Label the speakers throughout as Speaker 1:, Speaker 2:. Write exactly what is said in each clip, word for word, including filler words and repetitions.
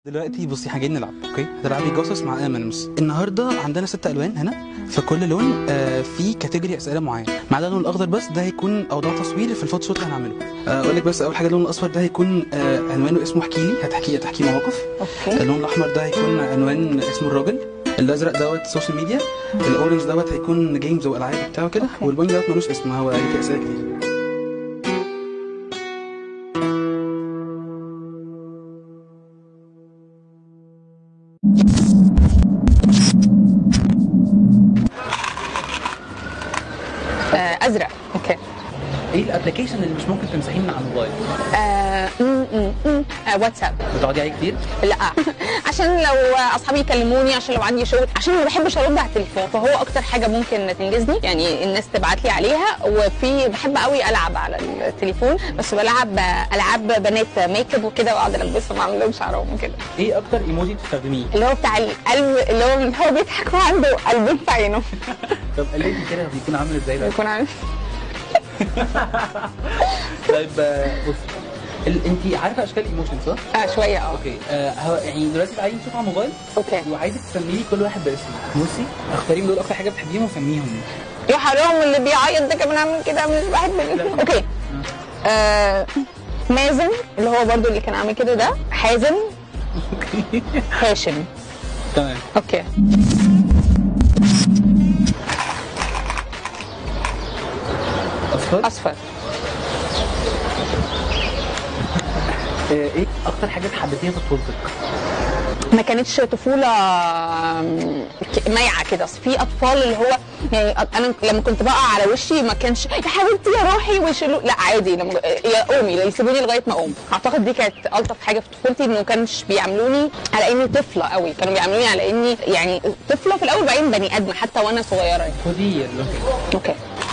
Speaker 1: دلوقتي بصي احنا جايين نلعب. اوكي، هتلعبي جاسوس مع امينيمس. النهارده عندنا ست الوان هنا، في كل لون آه في كاتيجوري اسئله معينه، ما عدا اللون الاخضر بس ده هيكون اوضاع تصوير في الفوتوشوت اللي هنعمله. آه اقول لك بس اول حاجه اللون الاصفر ده هيكون آه عنوانه اسمه احكي لي، هتحكي تحكي مواقف.
Speaker 2: اوكي.
Speaker 1: اللون الاحمر ده هيكون عنوان اسمه الراجل. الازرق دوت سوشيال ميديا. الاورنج دوت هيكون جيمز والعاب وبتاع كده. والبني دوت ملوش اسم، هو هيك اسئله كتير.
Speaker 2: ازرق. اوكي.
Speaker 1: ايه الابلكيشن اللي مش ممكن تمسحيه من على الموبايل؟
Speaker 2: آه م -م -م. آه واتساب.
Speaker 1: بتقعدي عليه كتير؟
Speaker 2: لا عشان لو اصحابي يكلموني، عشان لو عندي شغل، عشان ما بحبش ارد على التليفون، فهو اكتر حاجه ممكن تنجزني، يعني الناس تبعت لي عليها. وفي بحب قوي العب على التليفون، بس بلعب العاب بنات ميك اب وكده، واقعد البسهم واعمل لهم شعرهم وكده.
Speaker 1: ايه اكتر ايموجي بتستخدميه؟
Speaker 2: اللي هو بتاع القلب، اللي هو اللي هو بيضحك وعنده قلبين في عينه.
Speaker 1: طب قلبي كده بيكون عامل ازاي بقى؟
Speaker 2: بيكون عامل
Speaker 1: طيب بصي، انت عارفه اشكال الايموشن صح؟
Speaker 2: اه شويه. اه
Speaker 1: اوكي. آه هو يعني دلوقتي بقى نشوف على الموبايل.
Speaker 2: اوكي.
Speaker 1: وعايزك تسمي لي كل واحد باسمه. بصي اختاري من دول اكتر حاجه بتحبيهم وسميهم.
Speaker 2: يا حرام، اللي بيعيط ده كمان عامل كده، مش بحب. اوكي. آه مازن اللي هو برضو اللي كان عامل كده ده. حازم.
Speaker 1: اوكي.
Speaker 2: هاشم.
Speaker 1: تمام.
Speaker 2: اوكي.
Speaker 1: اصفر.
Speaker 2: اصفر.
Speaker 1: ايه اكتر حاجه حبيتيها في طفولتك؟
Speaker 2: ما كانتش طفوله مايعه كده، في اطفال اللي هو يعني انا لما كنت بقع على وشي ما كانش يا حبيبتي يا روحي ويشيلوا، لا عادي، لما يا قومي يسيبوني لغايه ما اقوم. اعتقد دي كانت الطف حاجه في طفولتي، انه ما كانش بيعاملوني على اني طفله قوي، كانوا بيعاملوني على اني يعني طفله في الاول، بعدين بني ادم حتى وانا صغيره يعني.
Speaker 1: خدي.
Speaker 2: اوكي.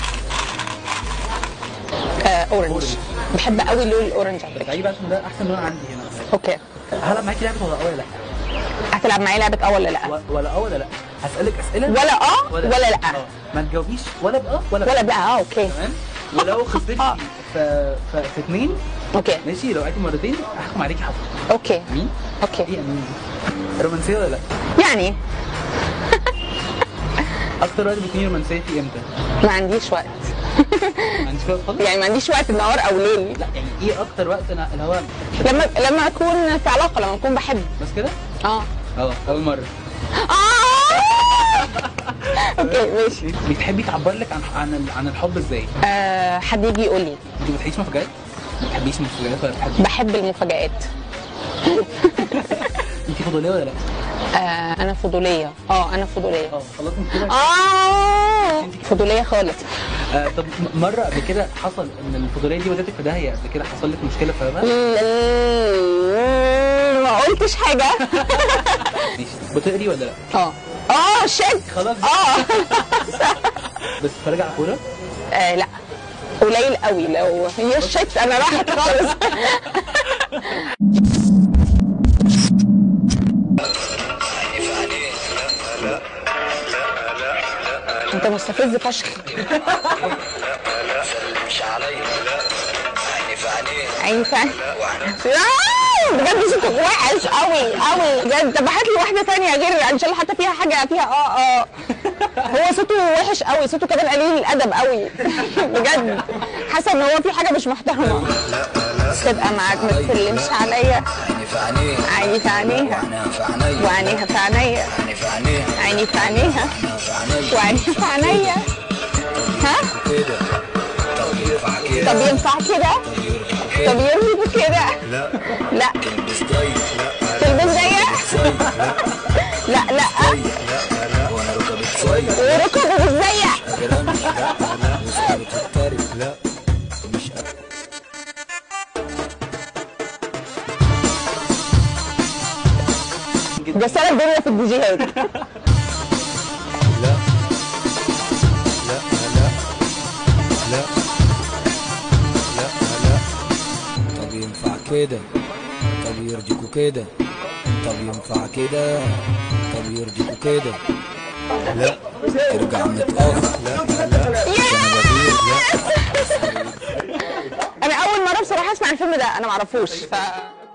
Speaker 2: آه اورنج. بحب قوي اللون الاورنج على فكره.
Speaker 1: غريبه عشان ده احسن لون عندي هنا.
Speaker 2: اوكي.
Speaker 1: هلعب معاكي لعبه ولا اه ولا لا؟
Speaker 2: هتلعب معايا لعبه اه ولا لا؟
Speaker 1: ولا اه ولا لا؟ هسألك اسئله
Speaker 2: ولا اه ولا, ولا لا؟
Speaker 1: اه ما تجاوبيش ولا باه ولا
Speaker 2: ولا بقى. اه اوكي.
Speaker 1: تمام. ولو خسرتي في في في اثنين
Speaker 2: اوكي
Speaker 1: ماشي، لو عدتي مرتين هحكم عليكي حظ.
Speaker 2: اوكي.
Speaker 1: امين.
Speaker 2: اوكي.
Speaker 1: ايه امين؟ رومانسيه ولا لا؟
Speaker 2: يعني
Speaker 1: اكتر وقت بتكوني رومانسيه فيه امتى؟
Speaker 2: ما عنديش وقت.
Speaker 1: ما عنديش وقت خالص؟
Speaker 2: يعني ما عنديش وقت نهار او ليل.
Speaker 1: لا يعني ايه اكتر وقت انا اللي هو
Speaker 2: لما لما اكون في علاقه، لما اكون بحب
Speaker 1: بس كده؟
Speaker 2: اه
Speaker 1: اه اول مره.
Speaker 2: اه اوكي ماشي.
Speaker 1: بتحبي تعبر لك عن عن عن الحب ازاي؟
Speaker 2: آه حد يجي يقول لي.
Speaker 1: انت ما بتحبيش مفاجآت؟ ما بتحبيش مفاجآت ولا بتحبي؟
Speaker 2: بحب المفاجآت.
Speaker 1: انت فضوليه ولا لا؟
Speaker 2: آه انا فضوليه. اه انا فضوليه.
Speaker 1: اه خلاص انت كده.
Speaker 2: اه فضوليه خالص.
Speaker 1: آه طب مره قبل كده حصل ان الفضوليه دي ودتك في داهيه؟ قبل كده حصل لك مشكله في بقى؟
Speaker 2: ما قلتش حاجه.
Speaker 1: ماشي. بتقري ولا لا؟
Speaker 2: اه اه شك.
Speaker 1: خلاص.
Speaker 2: اه
Speaker 1: بس بتتفرجي على كوره؟
Speaker 2: آه لا قليل قوي، لو هي الشك انا راحت خالص. انت مستفز فشخ. عيني في عيني. بجد صوتك وحش قوي قوي بجد. طب هات لي واحده ثانيه غير ان شاء الله حتى فيها حاجه فيها اه اه هو صوته وحش قوي، صوته كمان قليل الادب قوي. بجد حاسه ان هو في حاجه مش محترمه. تبقى معاك ما تسلمش عليا. عيني في عينيها وعينيها في عينيا. عيني في عينيها وعينيها في عينيا. ها؟ طب ينفع كده؟ طب يرمي كده؟ لا لا. تلبس ضيق؟ لا لا. وركبه مش ضيق. ده سنة الدنيا في الديجيهات. لا
Speaker 3: لا لا لا لا لا. طب ينفع كده؟ طب يرضيكوا كده؟ طب ينفع كده؟ طب يرضيكوا كده؟ لا ترجع متأخر. لا لا لا.
Speaker 2: انا اول مرة بصراحة اسمع الفيلم ده، انا معرفوش ف